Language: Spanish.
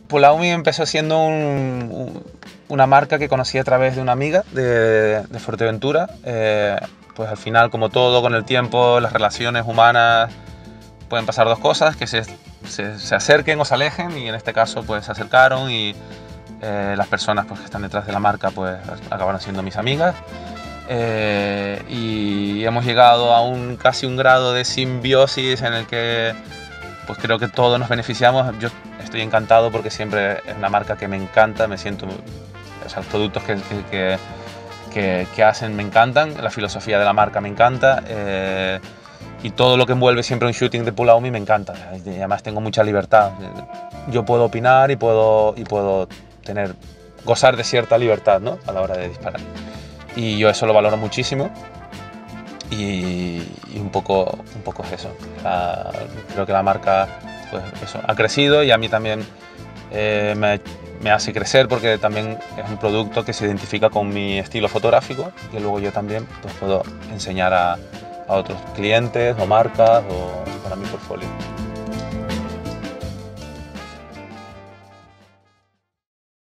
Pulaumi empezó siendo una marca que conocí a través de una amiga de Fuerteventura. Pues al final, como todo con el tiempo, las relaciones humanas pueden pasar dos cosas, que se acerquen o se alejen, y en este caso pues se acercaron y las personas pues, que están detrás de la marca pues acabaron siendo mis amigas. Y hemos llegado a casi un grado de simbiosis en el que pues creo que todos nos beneficiamos. Yo estoy encantado porque siempre es una marca que me encanta, me siento, o sea, los productos que hacen me encantan, la filosofía de la marca me encanta, y todo lo que envuelve siempre un shooting de Pulaumi me encanta. Y además tengo mucha libertad. Yo puedo opinar y puedo gozar de cierta libertad, ¿no?, a la hora de disparar. Y yo eso lo valoro muchísimo. Y un poco es eso. Creo que la marca pues eso, ha crecido, y a mí también me hace crecer, porque también es un producto que se identifica con mi estilo fotográfico, que luego yo también pues, puedo enseñar a otros clientes o marcas o para mi portfolio.